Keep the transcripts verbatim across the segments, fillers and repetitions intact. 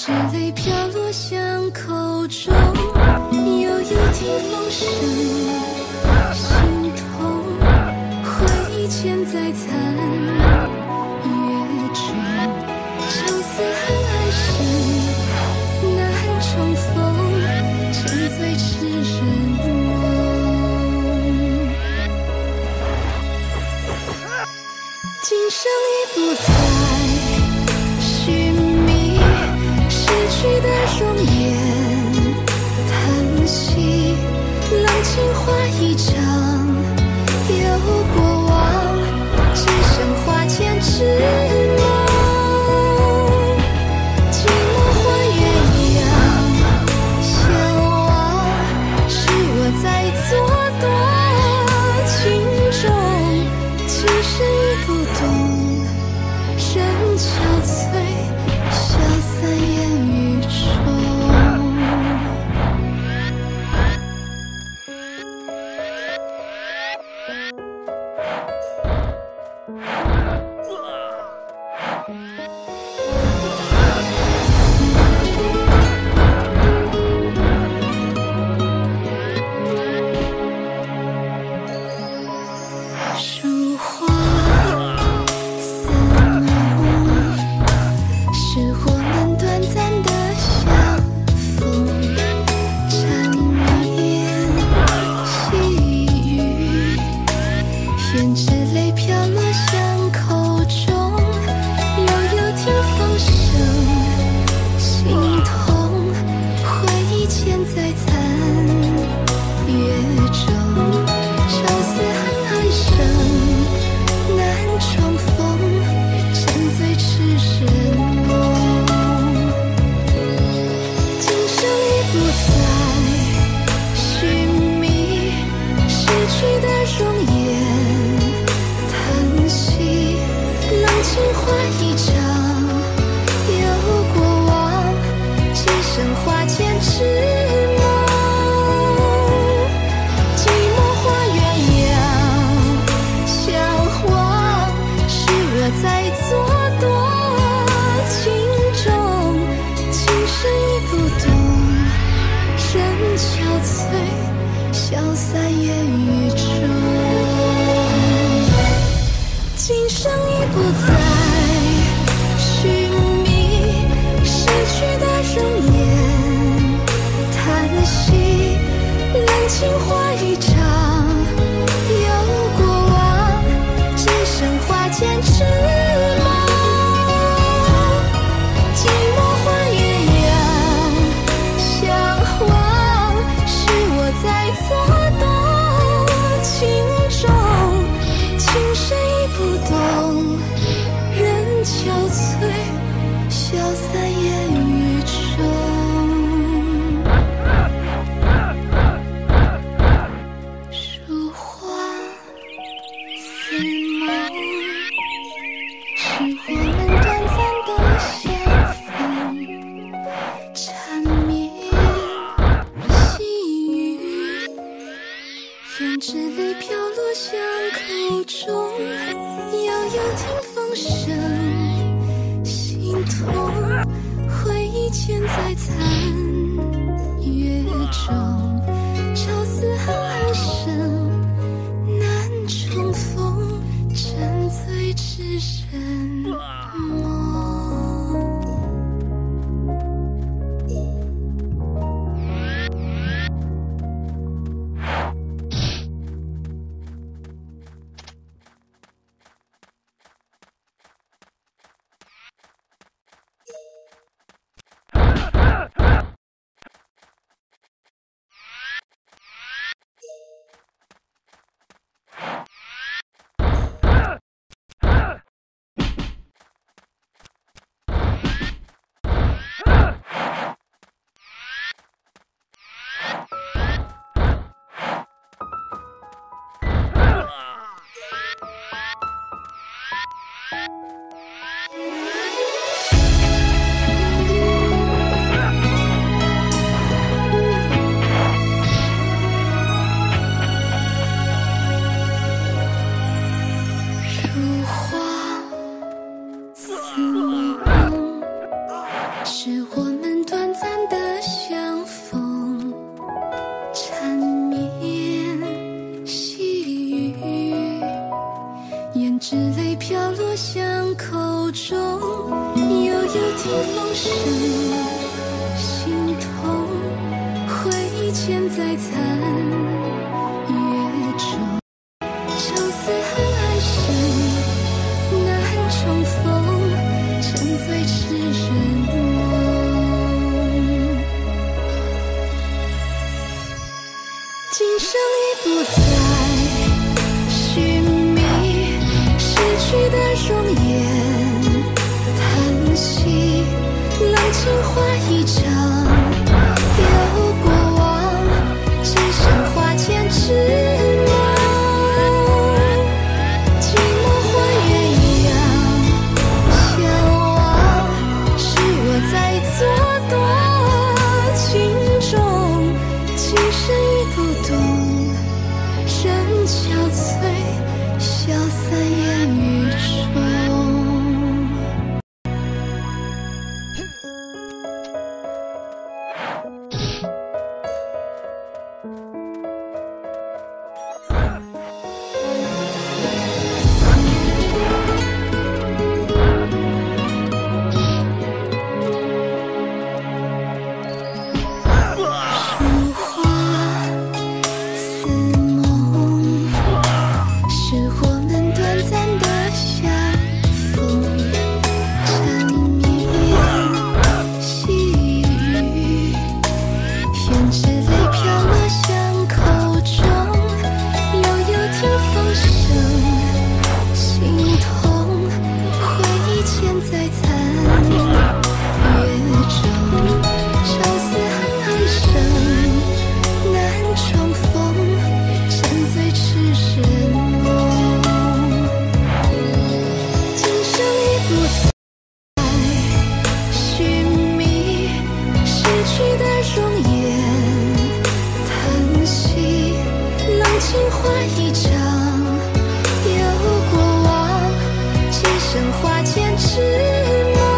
之泪飘落巷口中，悠悠听风声，心痛，回忆嵌在残月中，愁思恨爱深，难重逢，沉醉痴人梦。今生已不再寻觅逝去的容颜，叹息冷清花一场，有过往，只剩花间之梦。寂寞换鸳鸯相望，是我在作多情重，今生已不懂，人憔悴，消散烟雨中。书画似梦，是我们短暂的相逢，缠绵细雨，胭脂泪飘落巷口中，悠悠听风声，心痛，回忆嵌在残月中，愁思恨爱深，难重逢，沉醉痴人梦。今生已不再寻觅逝去的容颜，叹息冷清花一场，有过往，只剩花间之梦。寂寞花鸳鸯相望，是我在作多情重，今生已不懂，人憔悴，消散烟雨中。今生已不再寻觅逝去的容颜，叹息冷清花一场，有过往，只剩花间之梦。寂寞花鸳鸯相望，是我在作多情重，今生已不懂，人憔悴，消散烟雨中。书画似梦，是我们短暂的相逢，缠绵细雨，胭脂泪飘落巷口中，悠悠听风声，心痛，回忆嵌在残月中，愁思恨爱深，难重逢，沉醉痴人梦。是我们之泪飘落巷口中，悠悠听风声，心痛，回忆嵌在残月中。愁思恨爱深，难重逢，沉醉痴人梦。今生已不再寻觅逝去的容颜，叹息冷清花一场，有过往，只剩花间痴梦。寂寞换鸳鸯，相望是我在作多情重，今生已不懂。人憔悴，消散烟雨中。如花似梦，是我们短暂的相逢，缠绵细雨，胭脂泪飘落巷口中，悠悠听风声，心痛，回忆嵌在残月中。愁思恨暗生，难重逢，沉醉痴人梦。今生已不再寻觅逝去的容颜，叹息冷清花一场，有过往，只剩花间痴梦。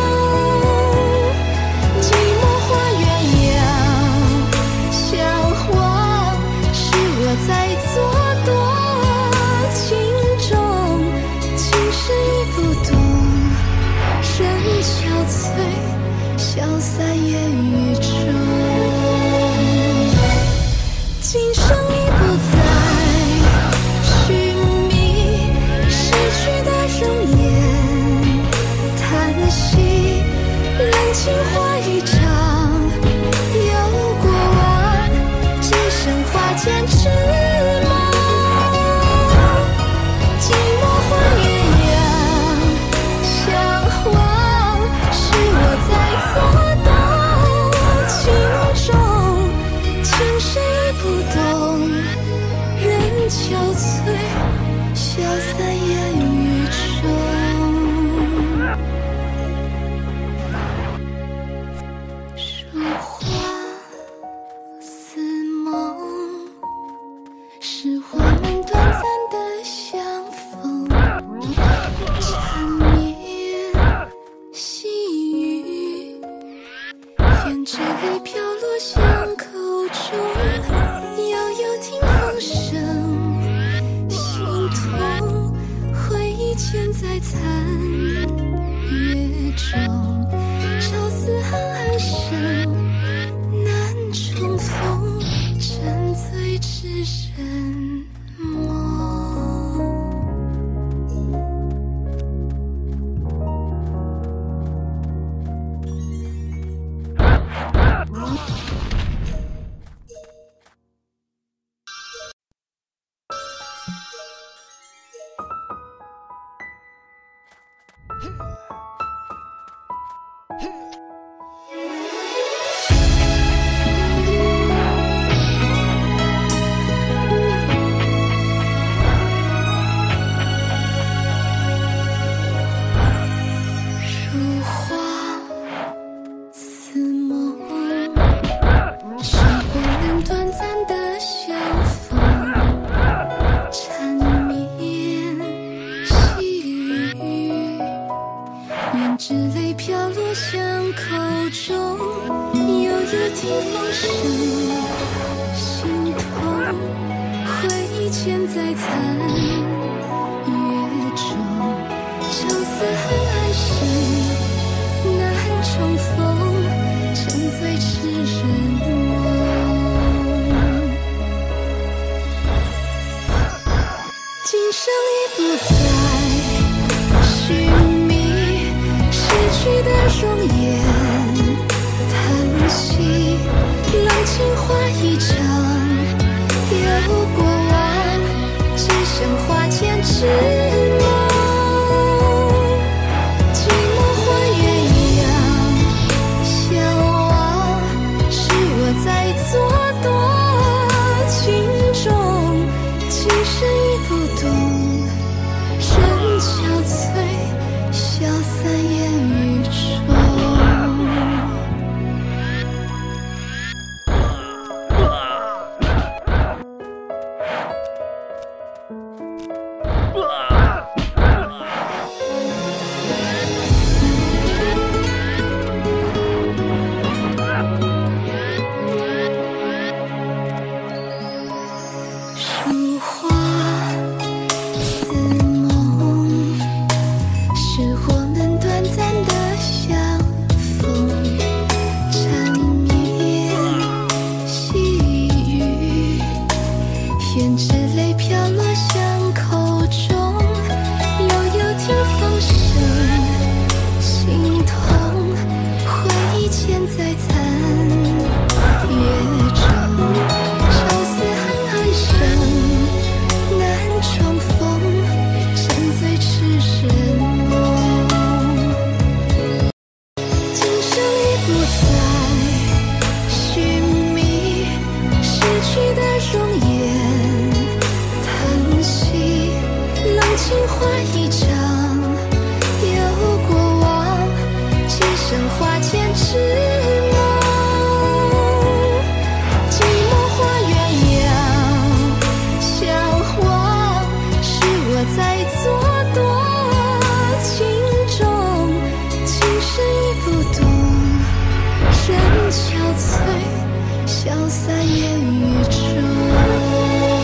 寂寞换鸳鸯，相望是我在作多情重，今生已不懂。人憔悴，消散烟雨中。今生已不再寻觅逝去的容颜，叹息冷清花一场，有过往，只剩花间痴梦。寂寞换鸳鸯，相望是我在作多情重，今生已不懂。人憔悴，消散烟雨中。如花似梦，是我们短暂的相逢，缠绵细雨，胭脂泪飘落巷口中，悠悠听风声，心痛，回忆嵌在残月中。愁思恨暗生，难重逢，沉醉痴人梦。如花似梦，是我们短暂的相逢，缠绵细雨，胭脂泪飘落巷口中，悠悠听风声，心痛，回忆嵌在残月中。 梦。寂寞换鸳鸯相望，是我在做多情种，今生已不懂，人憔悴，消散烟雨中。书画似梦，是我们短暂的相逢，缠绵细雨，胭脂泪飘落巷口中，悠悠听风声，心痛，回忆牵在残月中。情话一场，有过往，几生花间痴梦。寂寞化鸳鸯相望，是我在做多情种，今生已不懂，人憔悴，消散烟雨中。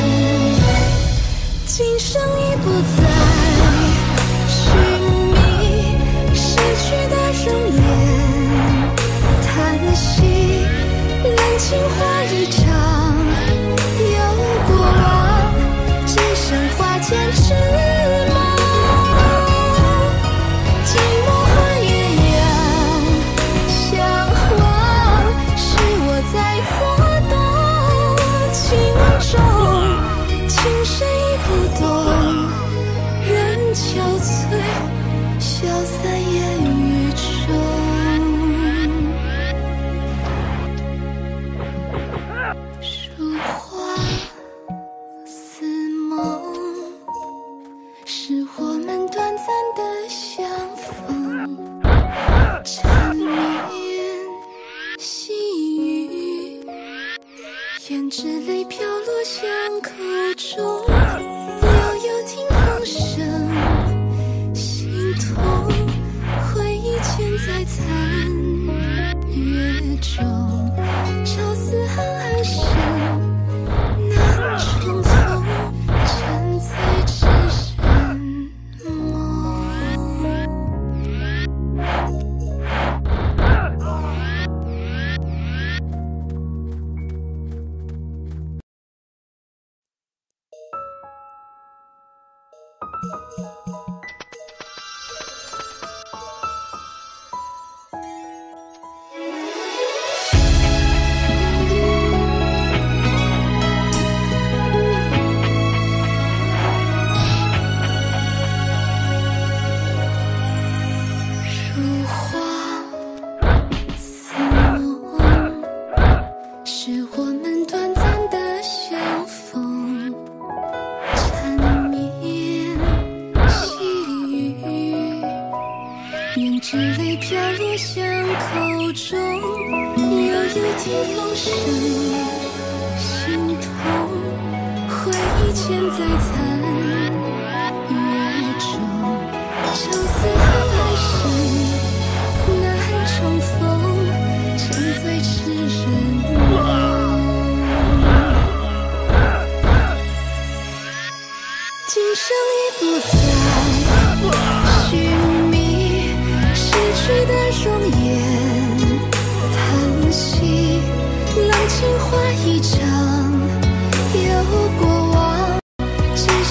今生已不再寻觅逝去的容颜，叹息冷清花一场，有过往，几生花间痴梦。寂寞换鸳鸯相望，是我在做多情种，今生不懂，人憔悴，消散烟雨中。书画似梦，是我们短暂的相逢，缠绵细雨，胭脂泪飘落巷口中。悠悠听风声，心痛，回忆牵在残月中。朝思憨憨生，难重逢，沉醉痴人梦。书画似梦，是我们短暂的相逢，缠绵细雨，胭脂泪飘落巷口中，悠悠听风声，心痛，回忆牵在残月中。朝思憨憨生，难重逢，沉醉痴人梦。今生已不再寻觅逝去的容颜，叹息冷清花一场，有过往，几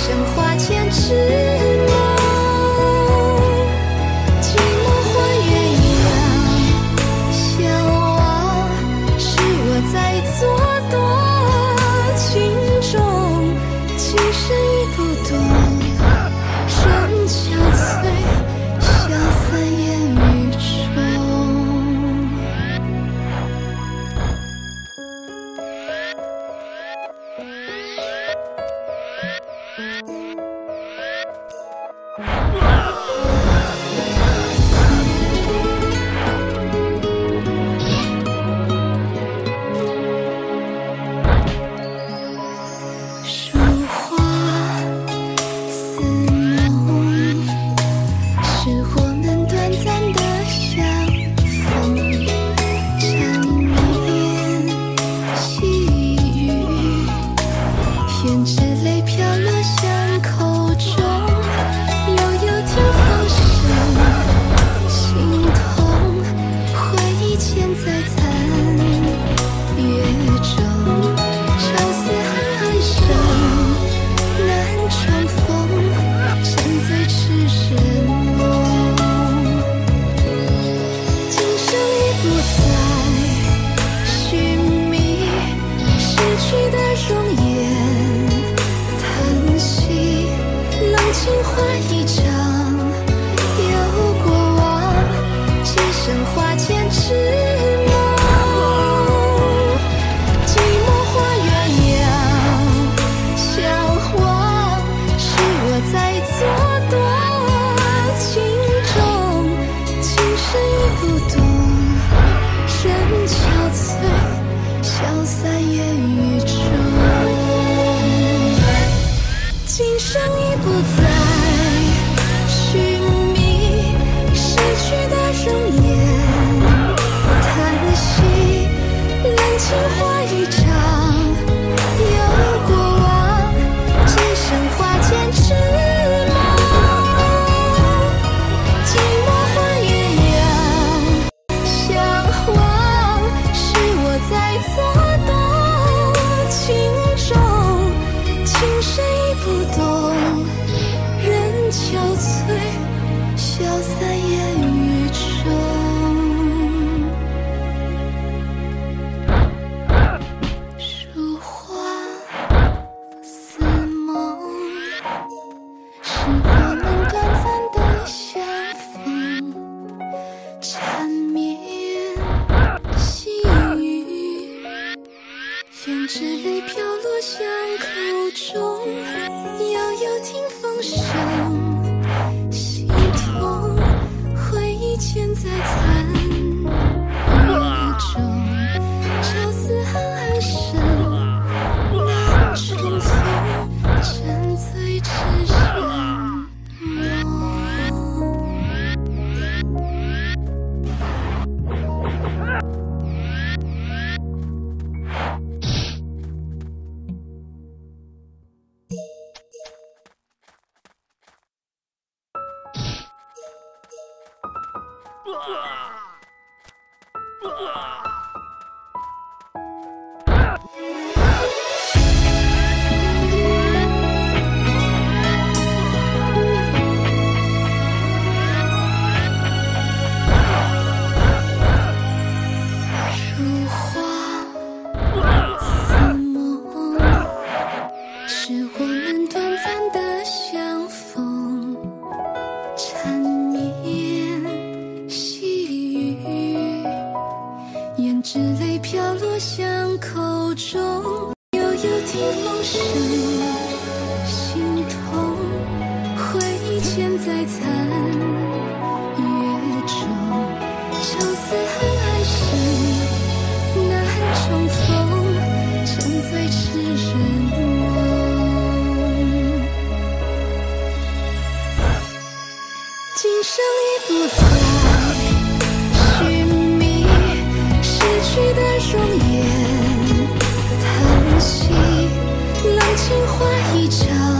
容颜叹息，浪情花一场。